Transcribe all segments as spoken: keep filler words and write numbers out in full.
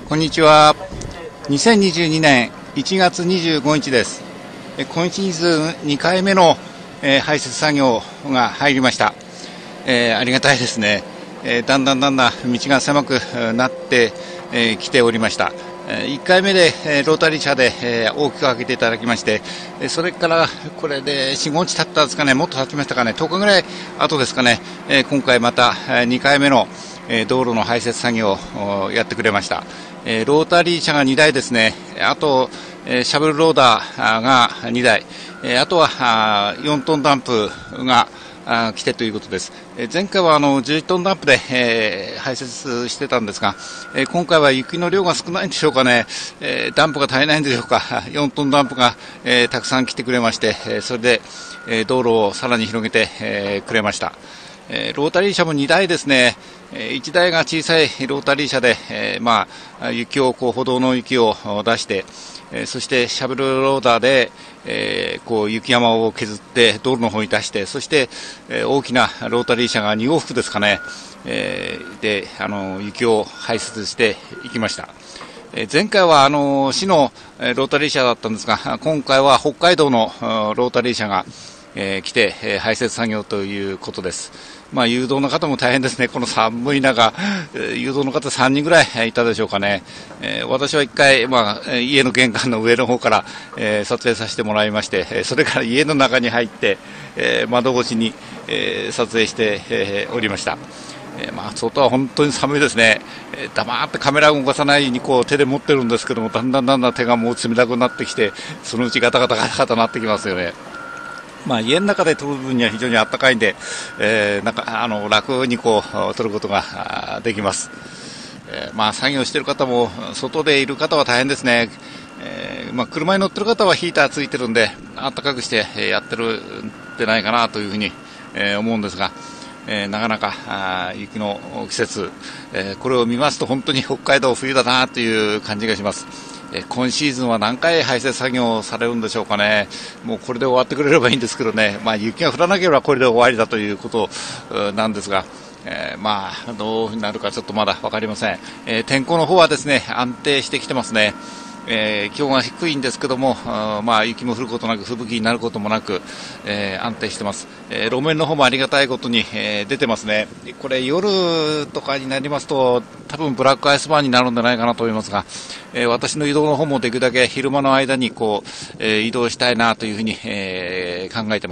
こんにちは。にせんにじゅうにねんいちがつにじゅうごにちです。今シーズンにかいめの、えー、排雪作業が入りました。えー、ありがたいですね。えー、だんだんだんだん道が狭くなってき、えー、ておりました。いっかいめで、えー、ロータリー車で、えー、大きく開けていただきまして、それからこれでよん、ごにち経ったんですかね、もっと経ちましたかね、とおかぐらい後ですかね、えー、今回またにかいめの、えー、道路の排雪作業をやってくれました。えー、ロータリー車がにだいですね、あと、えー、シャベルローダーがにだい、えー、あとはよんトンダンプがあ来てということです。えー、前回はあのじゅうトンダンプで、えー、排雪してたんですが、えー、今回は雪の量が少ないんでしょうかね、えー、ダンプが足りないんでしょうか、よんトンダンプが、えー、たくさん来てくれまして、えー、それで、えー、道路をさらに広げて、えー、くれました。えー、ロータリー車もにだいですね。えー、いちだいが小さいロータリー車で、えー、まあ、雪をこう歩道の雪を出して、えー、そしてシャベルローダーで、えー、こう雪山を削って道路の方に出して、そして、えー、大きなロータリー車がにごうふくですかね、えー、であの雪を排雪していきました。えー、前回はあの市のロータリー車だったんですが、今回は北海道のロータリー車が、えー、来て、えー、排雪作業ということです。まあ、誘導の方も大変ですね。この寒い中、誘導の方さんにんぐらいいたでしょうかね。えー、私はいっかい、まあ、家の玄関の上の方から、えー、撮影させてもらいまして、それから家の中に入って、えー、窓越しに、えー、撮影して、えー、おりました。えーまあ、外は本当に寒いですね。えー、黙ってカメラを動かさないようにこう手で持ってるんですけども、だんだんだんだん手がもう冷たくなってきて、そのうちガタガタガタガタなってきますよね。まあ、家の中で撮る分には非常に暖かいんで、えー、なんかあの楽にこう撮ることができます。えー、まあ作業している方も外でいる方は大変ですね。えーまあ、車に乗っている方はヒーターついてるんで暖かくしてやってるんじゃないかなというふうに、えー、思うんですが、えー、なかなかあ雪の季節、えー、これを見ますと本当に北海道冬だなという感じがします。今シーズンは何回排雪作業されるんでしょうかね。もうこれで終わってくれればいいんですけどね、まあ、雪が降らなければこれで終わりだということなんですが、えー、まあどうなるかちょっとまだ分かりません。えー、天候の方はですね安定してきてますね。えー、気温が低いんですけども、あまあ、雪も降ることなく吹雪になることもなく、えー、安定してます。えー、路面の方もありがたいことに、えー、出てますね。これ夜とかになりますと多分ブラックアイスバーンになるんじゃないかなと思いますが、えー、私の移動の方もできるだけ昼間の間にこう、えー、移動したいなというふうに、えー、考えてます。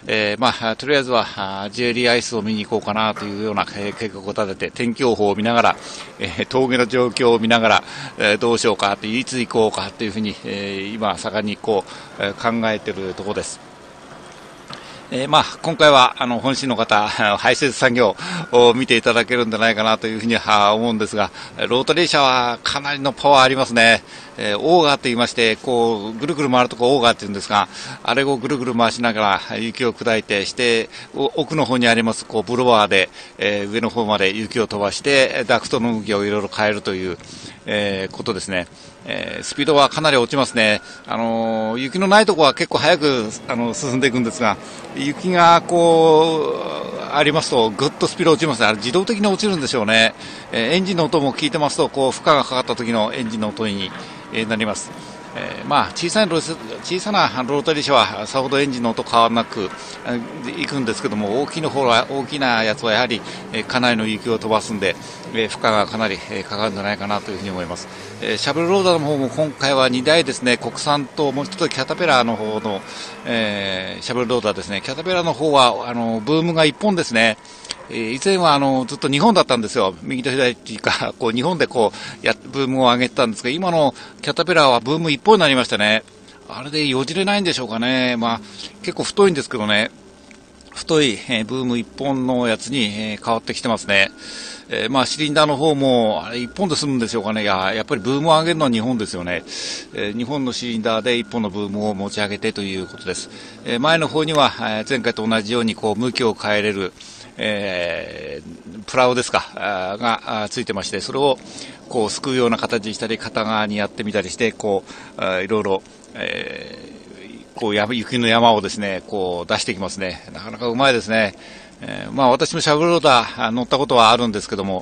えーまあ、とりあえずはジュエリーアイスを見に行こうかなというような、えー、計画を立てて天気予報を見ながら、えー、峠の状況を見ながら、えー、どうしようかといつ行こうかというふうに、えー、今盛んにこう、えー、考えているところです。えーまあ、今回はあの本市の方、排雪作業を見ていただけるんじゃないかなというふうには思うんですが、ロータリー車はかなりのパワーありますね。えー、オーガーと言いまして、こうぐるぐる回るとこオーガーって言うんですが、あれをぐるぐる回しながら雪を砕いてして、奥の方にありますこうブロワーで、えー、上の方まで雪を飛ばしてダクトの向きをいろいろ変えるという、えー、ことですね。えー、スピードはかなり落ちますね。あのー、雪のないところは結構早くあの進んでいくんですが、雪がこうありますとぐっとスピード落ちますね。あれ自動的に落ちるんでしょうね。えー、エンジンの音も聞いてますとこう負荷がかかった時のエンジンの音に、えー、なります。えーまあ、小さい小さなロータリー車はさほどエンジンの音変わらなくいくんですけども、大きな方は大きなやつはやはり、えー、かなりの雪を飛ばすんで、えー、負荷がかなり、えー、かかるんじゃないかなというふうに思います。えー、シャベルローダーの方も今回はにだいですね、国産ともう一つキャタピラーの方の、えー、シャベルローダーですね。キャタピラーの方はあのブームがいっぽんですね。以前はあのずっとにほんだったんですよ。右と左というかこうにほんでこうやブームを上げてたんですが、今のキャタピラーはブームいっぽんになりましたね。あれでよじれないんでしょうかね。まあ、結構太いんですけどね、太い、えー、ブームいっぽんのやつに、えー、変わってきてますね。えーまあ、シリンダーの方もあれいっぽんで済むんでしょうかね。いや、やっぱりブームを上げるのはにほんですよね。えー、にほんのシリンダーでいっぽんのブームを持ち上げてということです。えー、前の方には、えー、前回と同じようにこう向きを変えれる、えー、プラウですかがついてまして、それをこうすくうような形にしたり片側にやってみたりしてこういろいろ、えー、こう雪の山をですねこう出してきますね。なかなかうまいですね。えーまあ、私もシャベルローダー乗ったことはあるんですけども、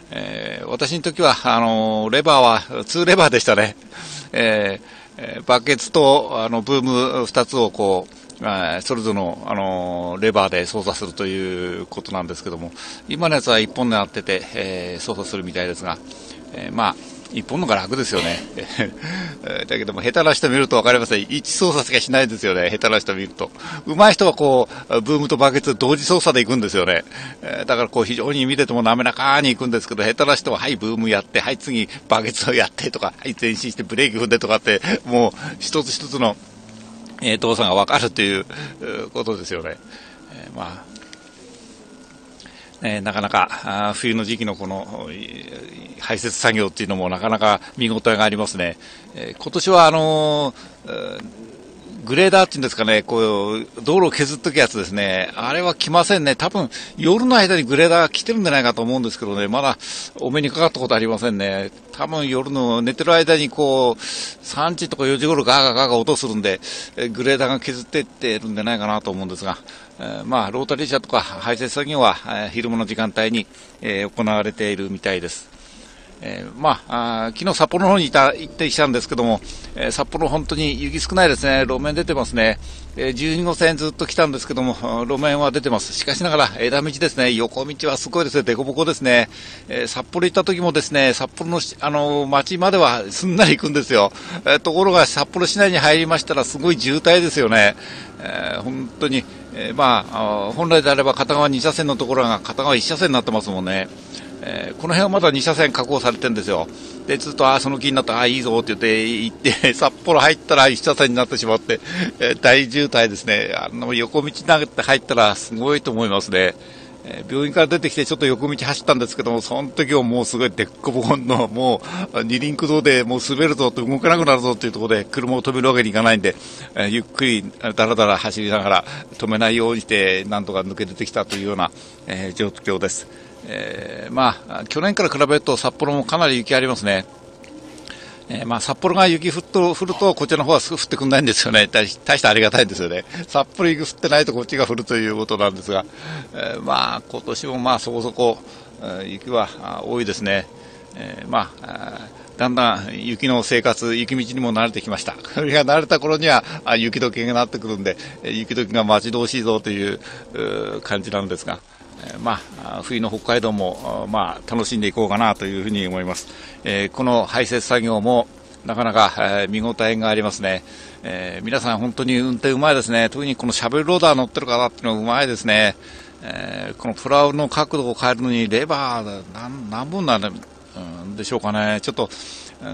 えー、私の時はあのレバーはツーレバーでしたね。えー、バケツとあのブームふたつをこうそれぞれの、あのレバーで操作するということなんですけども、今のやつはいっぽんになってて、えー、操作するみたいですが、えー、まあいっぽんのが楽ですよね。だけども下手な人見ると分かりません。いち操作しかしないんですよね。下手な人見ると。上手い人はこうブームとバケツ同時操作で行くんですよね。だからこう非常に見てても滑らかに行くんですけど、下手な人ははいブームやって、はい次バケツをやってとか、はい前進してブレーキ踏んでとかって、もう一つ一つの動作が分かるということですよね。えー、まあえー、なかなか冬の時期のこの排雪作業っていうのもなかなか見応えがありますね。えー、今年はあのー、グレーダーっていうんですかね、こう道路を削っとくやつですね。あれは来ませんね。多分夜の間にグレーダーが来てるんじゃないかと思うんですけどね、まだお目にかかったことありませんね。多分夜の寝てる間にこうさんじとかよじ頃ガーガーガーガー音するんで、グレーダーが削っていってるんじゃないかなと思うんですが、えー、まあロータリー車とか排雪作業は、えー、昼間の時間帯に、えー、行われているみたいです。えー、まあ、あ昨日札幌の方にいた行ってきたんですけども、えー、札幌本当に雪少ないですね。路面出てますね。えー、じゅうにごせんずっと来たんですけども、路面は出てます。しかしながら枝道ですね。横道はすごいですね。凸凹ですね。えー、札幌行った時もですね、札幌の、あのー、町まではすんなり行くんですよ。えー、ところが札幌市内に入りましたらすごい渋滞ですよね。えー、本当に、えー、まあ、本来であれば片側に車線のところが片側いち車線になってますもんね。えー、この辺はまだに車線確保されてるんですよ。でずっとあその気になったらあいいぞって言って行って札幌入ったらいち車線になってしまって、えー、大渋滞ですね。あの横道になって入ったらすごいと思いますね。えー、病院から出てきてちょっと横道走ったんですけども、その時はもうすごいでっこぼこのもう二輪駆動でもう滑るぞって動かなくなるぞっていうところで車を止めるわけにいかないんで、えー、ゆっくりだらだら走りながら止めないようにしてなんとか抜け出てきたというような、えー、状況です。えー、まあ去年から比べると札幌もかなり雪ありますね。えー、まあ札幌が雪降っと降るとこっちの方は降ってくんないんですよね。大してありがたいんですよね。札幌雪降ってないとこっちが降るということなんですが、えー、まあ今年もまあそこそこ、えー、雪は多いですね。えー、まあだんだん雪の生活、雪道にも慣れてきました。これが慣れた頃には雪解けがなってくるんで、雪解けが待ち遠しいぞという感じなんですが、まあ、冬の北海道も、まあ、楽しんでいこうかなというふうに思います。えー、この排雪作業もなかなか、えー、見応えがありますね。えー、皆さん本当に運転うまいですね。特にこのシャベルローダー乗ってる方っていうのはうまいですね。えー、このプラウの角度を変えるのにレバー何何本なんでしょうかね。ちょっと、うん、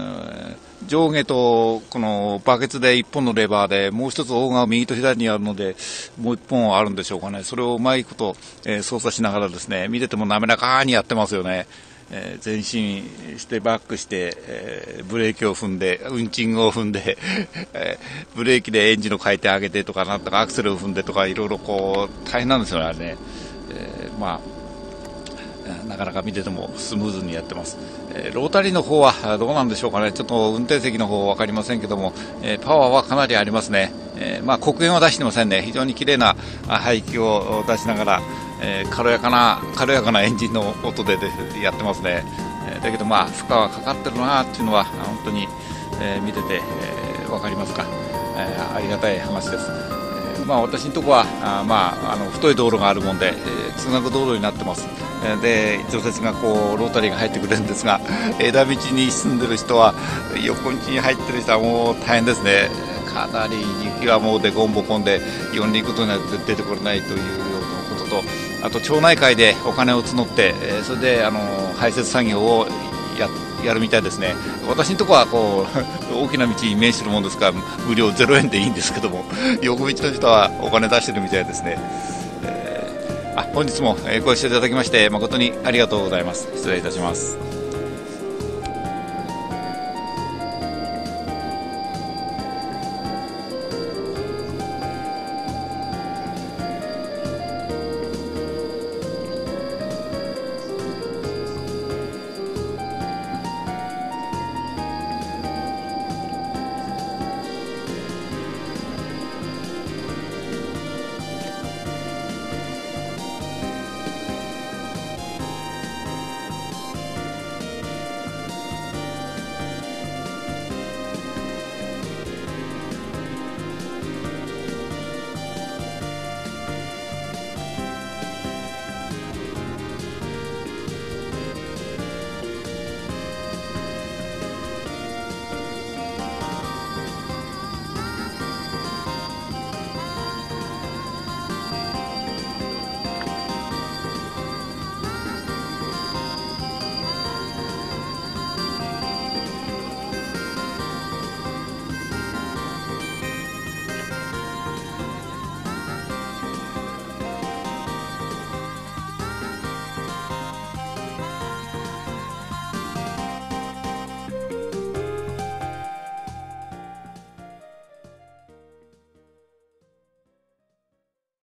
上下とこのバケツでいっぽんのレバーでもう一つ大が右と左にあるのでもういっぽんあるんでしょうかね。それをうまいこと、えー、操作しながらですね、見てても滑らかにやってますよね。えー、前進してバックして、えー、ブレーキを踏んでウンチングを踏んで、えー、ブレーキでエンジンの回転上げてとかなんとかアクセルを踏んでとかいろいろこう大変なんですよね、あれね。えー、まあなかなか見ててもスムーズにやってます。えー、ロータリーの方はどうなんでしょうかね。ちょっと運転席の方は分かりませんけども、えー、パワーはかなりありますね。えー、まあ黒煙は出してませんね。非常に綺麗な排気を出しながら、えー、軽やかな軽やかなエンジンの音で、でやってますね。えー、だけどまあ負荷はかかってるなっていうのは本当に、えー、見てて、えー、分かりますか。えー、ありがたい話です。えー、まあ私のところはあ、まあ、あの太い道路があるもんで、えー、通学道路になってます。で除雪がこうロータリーが入ってくれるんですが、枝道に住んでる人は横道に入ってる人はもう大変ですね。かなり雪はもうでこんぼこんで四輪ことになって出てこれないというようなことと、あと町内会でお金を募ってそれであの排雪作業をややるみたいですね。私のところはこう大きな道に面してるもんですから無料ゼロえんでいいんですけども、横道の人はお金出してるみたいですね。あ、本日もご視聴いただきまして誠にありがとうございます。失礼いたします。